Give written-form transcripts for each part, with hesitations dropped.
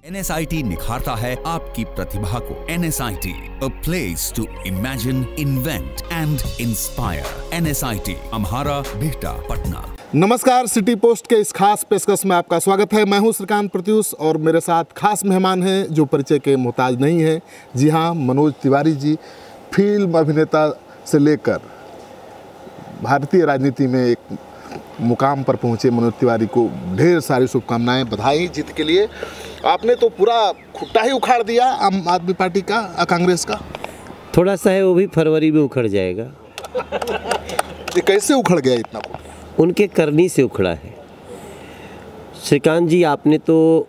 NSIT निखारता है आपकी प्रतिभा को। NSIT, a place to imagine, invent and inspire. NSIT, अम्हारा, Bihta, Patna. नमस्कार, सिटी पोस्ट के इस खास पेशकश में आपका स्वागत है। मैं हूं श्रीकांत प्रत्युष और मेरे साथ खास मेहमान हैं जो परिचय के मोहताज नहीं हैं। जी हां, मनोज तिवारी जी, फिल्म अभिनेता से लेकर भारतीय राजनीति में एक मुकाम पर पहुंचे मनोज तिवारी को ढेर सारी शुभकामनाएं, बधाई जीत के लिए। आपने तो पूरा खुट्टा ही उखाड़ दिया आम आदमी पार्टी का, कांग्रेस का। थोड़ा सा है, वो भी फरवरी में उखड़ जाएगा। ये कैसे उखड़ गया इतना? उनके करनी से उखड़ा है। श्रीकांत जी, आपने तो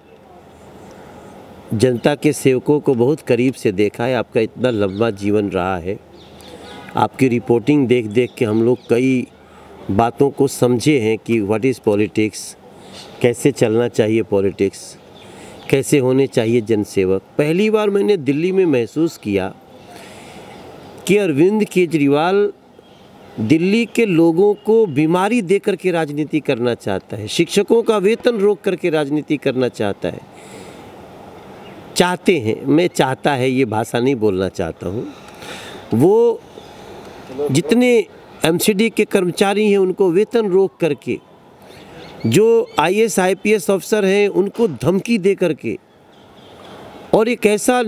जनता के सेवकों को बहुत करीब से देखा है। आपका इतना लंबा जीवन रहा है। आपकी रिपोर्टिंग देख देख के हम लोग कई बातों को समझे हैं कि व्हाट इज़ पॉलिटिक्स, कैसे चलना चाहिए पॉलिटिक्स, कैसे होने चाहिए जनसेवक। पहली बार मैंने दिल्ली में महसूस किया कि अरविंद केजरीवाल दिल्ली के लोगों को बीमारी दे करके राजनीति करना चाहता है, शिक्षकों का वेतन रोक करके राजनीति करना चाहता है। चाहते हैं, मैं चाहता है ये भाषा नहीं बोलना चाहता हूँ। वो जितने एमसीडी के कर्मचारी हैं उनको वेतन रोक करके, जो IAS IPS अफसर हैं उनको धमकी दे करके, और एक ऐसा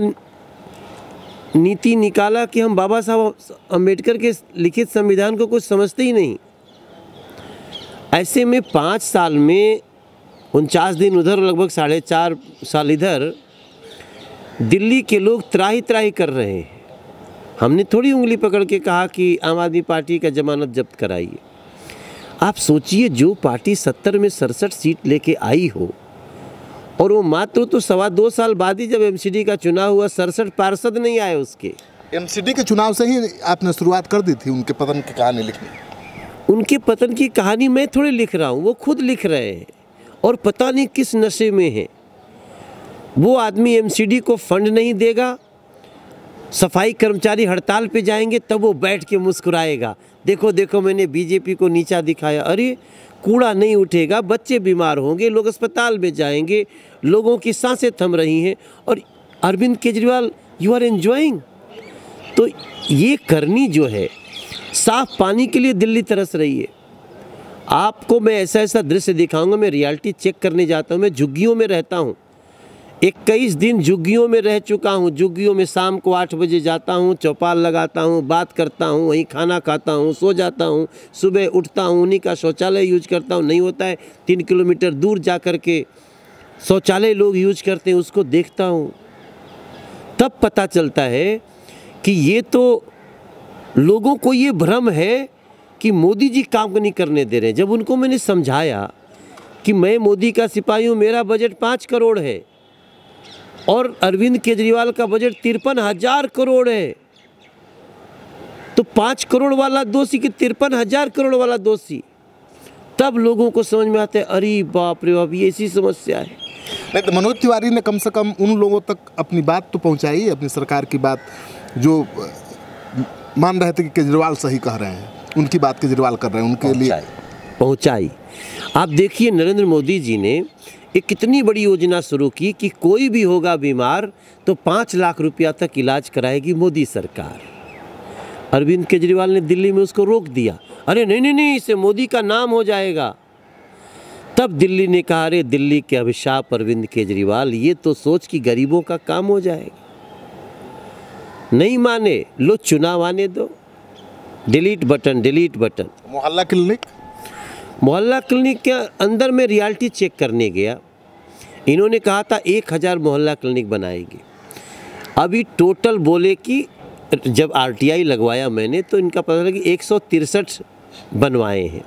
नीति निकाला कि हम बाबा साहब अम्बेडकर के लिखित संविधान को कुछ समझते ही नहीं। ऐसे में 5 साल में 49 दिन उधर, लगभग 4.5 साल इधर, दिल्ली के लोग त्राही त्राही कर रहे हैं। हमने थोड़ी उंगली पकड़ के कहा कि आम आदमी पार्टी का जमानत जब्त कराइए। आप सोचिए, जो पार्टी 70 में 67 सीट लेके आई हो, और वो मात्र तो 2.25 साल बाद ही जब MCD का चुनाव हुआ 67 पार्षद नहीं आए उसके। MCD के चुनाव से ही आपने शुरुआत कर दी थी उनके पतन की कहानी लिखनी। उनके पतन की कहानी मैं थोड़ी लिख रहा हूँ, वो खुद लिख रहे हैं, और पता नहीं किस नशे में है। वो आदमी MCD को फंड नहीं देगा, सफाई कर्मचारी हड़ताल पे जाएंगे, तब वो बैठ के मुस्कुराएगा, देखो देखो मैंने बीजेपी को नीचा दिखाया। अरे, कूड़ा नहीं उठेगा, बच्चे बीमार होंगे, लोग अस्पताल में जाएंगे, लोगों की सांसें थम रही हैं, और Arvind Kejriwal you are enjoying. तो ये करनी जो है, साफ पानी के लिए दिल्ली तरस रही है। आपको मैं ऐसा ऐसा दृश्य दिखाऊंगा। मैं रियलिटी चेक करने जाता हूँ। मैं झुग्गियों में रहता हूँ, 21 दिन झुग्गियों में रह चुका हूँ। झुग्गियों में शाम को 8 बजे जाता हूँ, चौपाल लगाता हूँ, बात करता हूँ, वहीं खाना खाता हूँ, सो जाता हूँ, सुबह उठता हूँ, उन्हीं का शौचालय यूज करता हूँ। नहीं होता है 3 किलोमीटर दूर जा कर के शौचालय लोग यूज करते हैं, उसको देखता हूँ। तब पता चलता है कि ये तो लोगों को ये भ्रम है कि मोदी जी काम नहीं करने दे रहे हैं। जब उनको मैंने समझाया कि मैं मोदी का सिपाही हूँ, मेरा बजट 5 करोड़ है और अरविंद केजरीवाल का बजट 53,000 करोड़ है, तो 5 करोड़ वाला दोषी कि 53,000 करोड़ वाला दोषी, तब लोगों को समझ में आता है, अरे बाप रे बाप, ये ऐसी समस्या है। नहीं तो मनोज तिवारी ने कम से कम उन लोगों तक अपनी बात तो पहुंचाई, अपनी सरकार की बात, जो मान रहे थे कि केजरीवाल सही कह रहे हैं, उनकी बात केजरीवाल कर रहे हैं, उनके लिए पहुंचाई। आप देखिए, नरेंद्र मोदी जी ने एक कितनी बड़ी योजना शुरू की कि कोई भी होगा बीमार तो 5 लाख रुपया तक इलाज कराएगी मोदी सरकार। अरविंद केजरीवाल ने दिल्ली में उसको रोक दिया। अरे नहीं नहीं नहीं, इससे मोदी का नाम हो जाएगा। तब दिल्ली ने कहा, अरे दिल्ली के अभिशाप अरविंद केजरीवाल, ये तो सोच कि गरीबों का काम हो जाएगा। नहीं माने, लो चुनाव आने दो, delete button, delete button. Mohalla clinic के अंदर में रियलिटी चेक करने गया। इन्होंने कहा था 1000 मोहल्ला क्लिनिक बनाएंगे। अभी टोटल बोले कि जब RTI लगवाया मैंने तो इनका पता लगा कि 163 बनवाए हैं।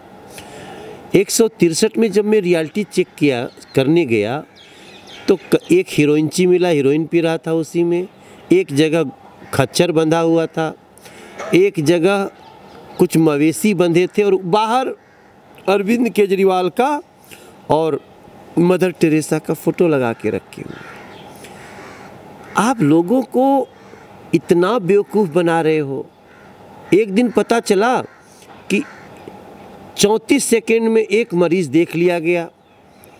163 में जब मैं रियलिटी चेक किया करने गया तो एक हीरोइनची मिला, हीरोइन पी रहा था उसी में। एक जगह खच्चर बंधा हुआ था, एक जगह कुछ मवेशी बंधे थे, और बाहर अरविंद केजरीवाल का और मदर टेरेसा का फोटो लगा के रखे हुए। आप लोगों को इतना बेवकूफ़ बना रहे हो। एक दिन पता चला कि 34 सेकेंड में एक मरीज़ देख लिया गया,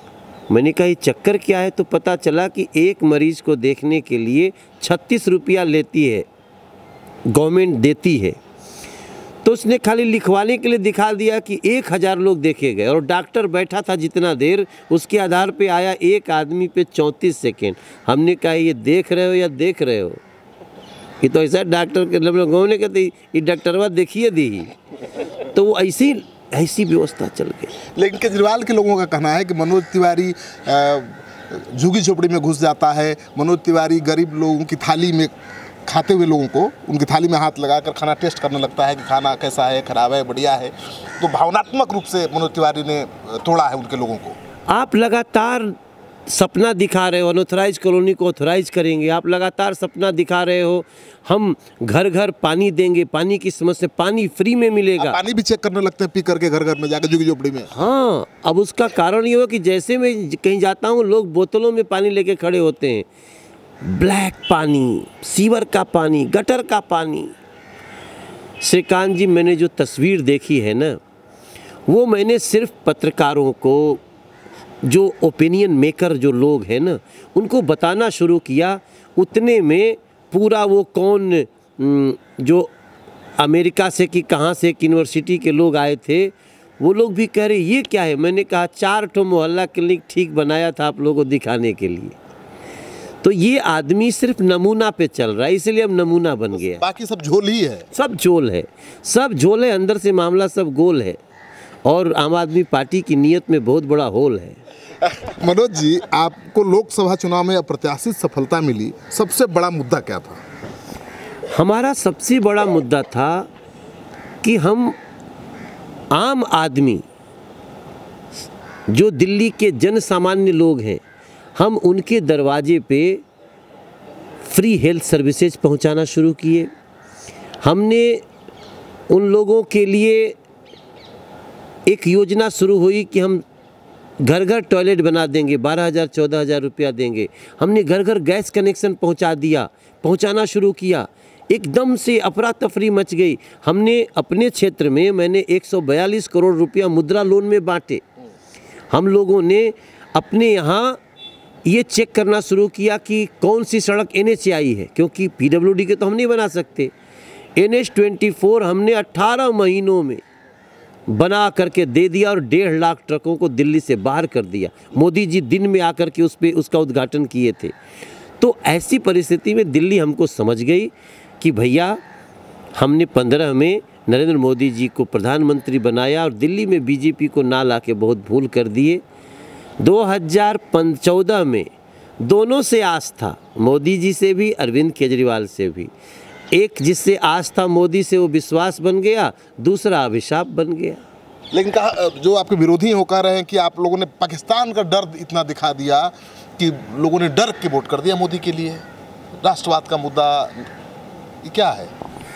मैंने कहा ये चक्कर क्या है, तो पता चला कि एक मरीज़ को देखने के लिए 36 रुपया लेती है, गवर्नमेंट देती है। तो उसने खाली लिखवाने के लिए दिखा दिया कि 1000 लोग देखे गए, और डॉक्टर बैठा था जितना देर, उसके आधार पे आया एक आदमी पे 34 सेकेंड। हमने कहा ये देख रहे हो या देख रहे हो? ये तो ऐसा डॉक्टर के लोगों ने कहते ये डॉक्टरवा देखिए दी। तो वो ऐसी व्यवस्था चल गई। लेकिन केजरीवाल के लोगों का कहना है कि मनोज तिवारी झुग्गी झोपड़ी में घुस जाता है, मनोज तिवारी गरीब लोगों की थाली में खाते हुए लोगों को उनकी थाली में हाथ लगाकर खाना टेस्ट करने लगता है कि खाना कैसा है, खराब है, बढ़िया है। तो भावनात्मक रूप से मनोज तिवारी ने तोड़ा है उनके लोगों को। आप लगातार सपना दिखा रहे हो, अनऑथराइज कॉलोनी को ऑथराइज करेंगे। आप लगातार सपना दिखा रहे हो हम घर घर पानी देंगे, पानी की समस्या, पानी फ्री में मिलेगा। पानी भी चेक करने लगते हैं पी करके घर घर में जाकर झुग्गी झोपड़ी में। हाँ, अब उसका कारण ये हो कि जैसे मैं कहीं जाता हूँ लोग बोतलों में पानी लेके खड़े होते हैं, ब्लैक पानी, सीवर का पानी, गटर का पानी। श्रीकांत जी, मैंने जो तस्वीर देखी है ना, वो मैंने सिर्फ पत्रकारों को, जो ओपिनियन मेकर जो लोग हैं ना, उनको बताना शुरू किया। उतने में पूरा वो कौन जो अमेरिका से कि कहाँ से एक यूनिवर्सिटी के लोग आए थे, वो लोग भी कह रहे ये क्या है। मैंने कहा 4 मोहल्ला क्लिनिक ठीक बनाया था आप लोगों को दिखाने के लिए। तो ये आदमी सिर्फ नमूना पे चल रहा है, इसलिए अब नमूना बन गया। बाकी सब झोल ही है, सब झोल है, सब झोल है, अंदर से मामला सब गोल है। और आम आदमी पार्टी की नीयत में बहुत बड़ा होल है। मनोज जी, आपको लोकसभा चुनाव में अप्रत्याशित सफलता मिली, सबसे बड़ा मुद्दा क्या था? हमारा सबसे बड़ा मुद्दा था कि हम आम आदमी, जो दिल्ली के जन सामान्य लोग हैं, हम उनके दरवाजे पे फ्री हेल्थ सर्विसेज पहुंचाना शुरू किए। हमने उन लोगों के लिए एक योजना शुरू हुई कि हम घर घर टॉयलेट बना देंगे, 12,000-14,000 रुपया देंगे। हमने घर घर गैस कनेक्शन पहुंचाना शुरू किया। एकदम से अफरा तफरी मच गई। हमने अपने क्षेत्र में, मैंने 142 करोड़ रुपया मुद्रा लोन में बांटे। हम लोगों ने अपने यहाँ ये चेक करना शुरू किया कि कौन सी सड़क NH आई है, क्योंकि PWD के तो हम नहीं बना सकते। NH-24 हमने 18 महीनों में बना करके दे दिया और 1.5 लाख ट्रकों को दिल्ली से बाहर कर दिया। मोदी जी दिन में आकर के उसका उद्घाटन किए थे। तो ऐसी परिस्थिति में दिल्ली हमको समझ गई कि भैया, हमने 15 में नरेंद्र मोदी जी को प्रधानमंत्री बनाया और दिल्ली में बीजेपी को ना ला के बहुत भूल कर दिए। 2014 में दोनों से आस था, मोदी जी से भी, अरविंद केजरीवाल से भी। एक जिससे आस था मोदी से, वो विश्वास बन गया, दूसरा अभिशाप बन गया। लेकिन कहा, जो आपके विरोधी हैं वो कह रहे हैं कि आप लोगों ने पाकिस्तान का डर इतना दिखा दिया कि लोगों ने डर के वोट कर दिया मोदी के लिए। राष्ट्रवाद का मुद्दा ये क्या है?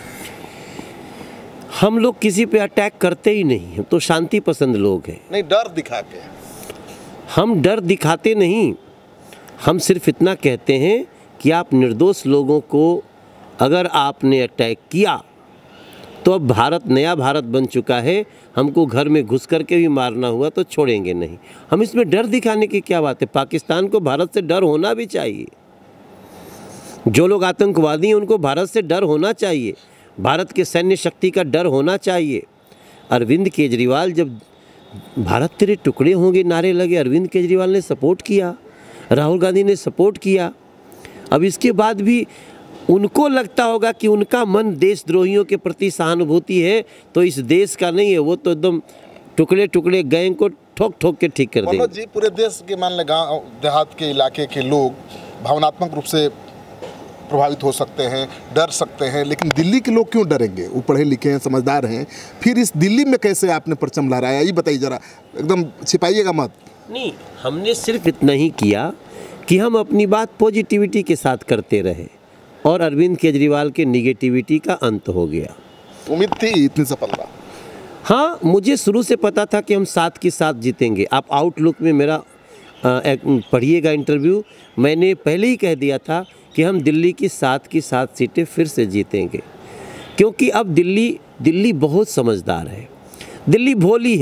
हम लोग किसी पे अटैक करते ही नहीं, हम तो शांति पसंद लोग हैं। नहीं, डर दिखा के हम डर दिखाते नहीं, हम सिर्फ इतना कहते हैं कि आप निर्दोष लोगों को अगर आपने अटैक किया तो अब भारत नया भारत बन चुका है, हमको घर में घुस करके भी मारना हुआ तो छोड़ेंगे नहीं। हम इसमें डर दिखाने की क्या बात है? पाकिस्तान को भारत से डर होना भी चाहिए। जो लोग आतंकवादी हैं उनको भारत से डर होना चाहिए, भारत के सैन्य शक्ति का डर होना चाहिए। अरविंद केजरीवाल जब भारत तेरे टुकड़े होंगे नारे लगे, अरविंद केजरीवाल ने सपोर्ट किया, राहुल गांधी ने सपोर्ट किया। अब इसके बाद भी उनको लगता होगा कि उनका मन देशद्रोहियों के प्रति सहानुभूति है, तो इस देश का नहीं है, वो तो एकदम टुकड़े टुकड़े गैंग को ठोक ठोक के ठीक कर देंगे। मनोज जी, पूरे देश के मान लें गाँव देहात के इलाके के लोग भावनात्मक रूप से प्रभावित हो सकते हैं, डर सकते हैं, लेकिन दिल्ली के लोग क्यों डरेंगे? वो पढ़े लिखे हैं, समझदार हैं। फिर इस दिल्ली में कैसे आपने परचम लहराया, ये बताइए जरा, एकदम छिपाइएगा मत। नहीं, हमने सिर्फ इतना ही किया कि हम अपनी बात पॉजिटिविटी के साथ करते रहे और अरविंद केजरीवाल के निगेटिविटी का अंत हो गया। उम्मीद थी इतनी सफलता? हाँ, मुझे शुरू से पता था कि हम 7 के 7 जीतेंगे। आप आउटलुक में मेरा पढ़िएगा इंटरव्यू, मैंने पहले ही कह दिया था कि हम दिल्ली की 7 की 7 सीटें फिर से जीतेंगे, क्योंकि अब दिल्ली बहुत समझदार है, दिल्ली भोली है।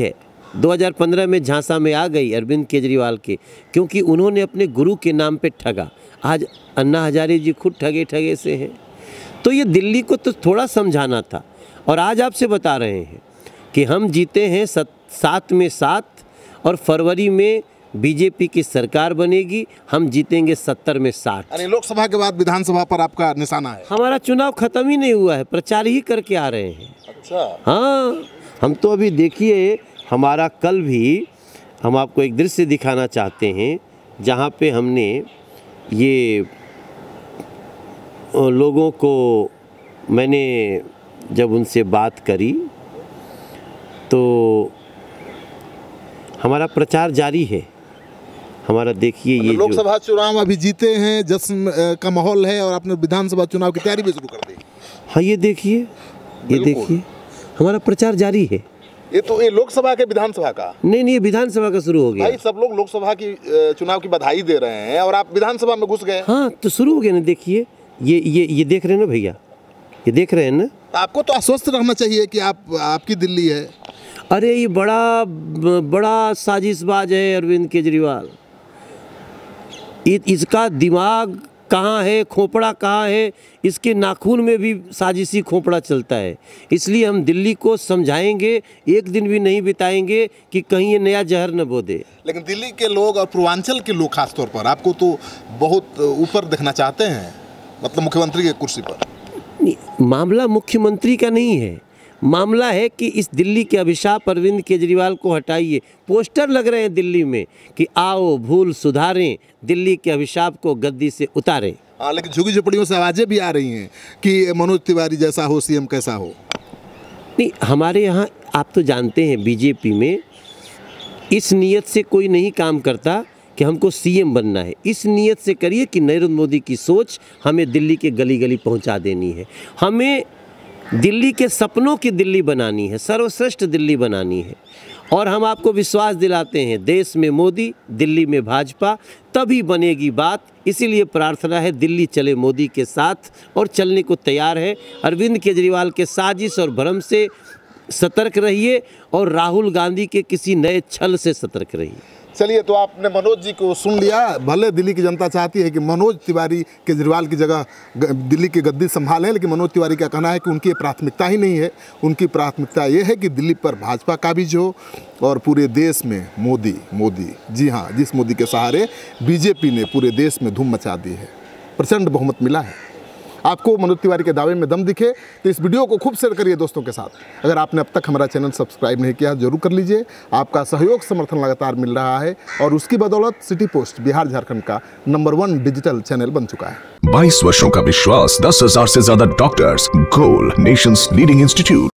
2015 में झांसा में आ गई अरविंद केजरीवाल के, क्योंकि उन्होंने अपने गुरु के नाम पे ठगा। आज अन्ना हजारे जी खुद ठगे से हैं। तो ये दिल्ली को तो थोड़ा समझाना था। और आज आपसे बता रहे हैं कि हम जीते हैं 7 में 7 और फरवरी में बीजेपी की सरकार बनेगी, हम जीतेंगे 70 में 60। यानी लोकसभा के बाद विधानसभा पर आपका निशाना है? हमारा चुनाव खत्म ही नहीं हुआ है, प्रचार ही करके आ रहे हैं। अच्छा। हाँ, हम तो अभी देखिए, हमारा कल भी हम आपको एक दृश्य दिखाना चाहते हैं जहाँ पे हमने ये लोगों को, मैंने जब उनसे बात करी तो हमारा प्रचार जारी है। हमारा देखिए ये लोकसभा चुनाव अभी जीते हैं, जश्न का माहौल है और आपने विधानसभा चुनाव की तैयारी भी शुरू कर दी। हाँ, ये देखिए हमारा प्रचार जारी है। ये लोकसभा के विधानसभा का नहीं, ये विधानसभा का शुरू हो गया। भाई सब लोग लोकसभा की चुनाव की बधाई दे रहे हैं और आप विधानसभा में घुस गए। हाँ, तो शुरू हो गया ना। देखिए ये देख रहे हैं ना भैया, ये देख रहे हैं ना। आपको तो आश्वस्त रहना चाहिए कि आपकी दिल्ली है। अरे ये बड़ा साजिशबाज है अरविंद केजरीवाल। इसका दिमाग कहाँ है, खोपड़ा कहाँ है, इसके नाखून में भी साजिशी खोपड़ा चलता है। इसलिए हम दिल्ली को समझाएंगे, एक दिन भी नहीं बिताएंगे कि कहीं ये नया जहर न बो दे। लेकिन दिल्ली के लोग और पूर्वांचल के लोग खासतौर पर आपको तो बहुत ऊपर देखना चाहते हैं, मतलब मुख्यमंत्री की कुर्सी पर। मामला मुख्यमंत्री का नहीं है, मामला है कि इस दिल्ली के अभिशाप अरविंद केजरीवाल को हटाइए। पोस्टर लग रहे हैं दिल्ली में कि आओ भूल सुधारें, दिल्ली के अभिशाप को गद्दी से उतारें। हाँ, लेकिन झुग्गी झोपड़ियों से आवाज़ें भी आ रही हैं कि मनोज तिवारी जैसा हो, सीएम कैसा हो। नहीं, हमारे यहाँ आप तो जानते हैं बीजेपी में इस नियत से कोई नहीं काम करता कि हमको सीएम बनना है। इस नियत से करिए कि नरेंद्र मोदी की सोच हमें दिल्ली के गली गली पहुँचा देनी है। हमें दिल्ली के सपनों की दिल्ली बनानी है, सर्वश्रेष्ठ दिल्ली बनानी है। और हम आपको विश्वास दिलाते हैं, देश में मोदी, दिल्ली में भाजपा, तभी बनेगी बात। इसीलिए प्रार्थना है दिल्ली चले मोदी के साथ, और चलने को तैयार है। अरविंद केजरीवाल के साजिश और भ्रम से सतर्क रहिए और राहुल गांधी के किसी नए छल से सतर्क रहिए। चलिए, तो आपने मनोज जी को सुन लिया। भले दिल्ली की जनता चाहती है कि मनोज तिवारी केजरीवाल की जगह दिल्ली की गद्दी संभालें, लेकिन मनोज तिवारी का कहना है कि उनकी प्राथमिकता ही नहीं है। उनकी प्राथमिकता ये है कि दिल्ली पर भाजपा काबिज हो और पूरे देश में मोदी, जी हाँ, जिस मोदी के सहारे बीजेपी ने पूरे देश में धूम मचा दी है, प्रचंड बहुमत मिला है। आपको मनोज तिवारी के दावे में दम दिखे तो इस वीडियो को खूब शेयर करिए दोस्तों के साथ। अगर आपने अब तक हमारा चैनल सब्सक्राइब नहीं किया जरूर कर लीजिए। आपका सहयोग समर्थन लगातार मिल रहा है और उसकी बदौलत सिटी पोस्ट बिहार झारखंड का नंबर 1 डिजिटल चैनल बन चुका है। 22 वर्षों का विश्वास, 10,000 से ज्यादा डॉक्टर्स, गोल नेशंस लीडिंग इंस्टीट्यूट।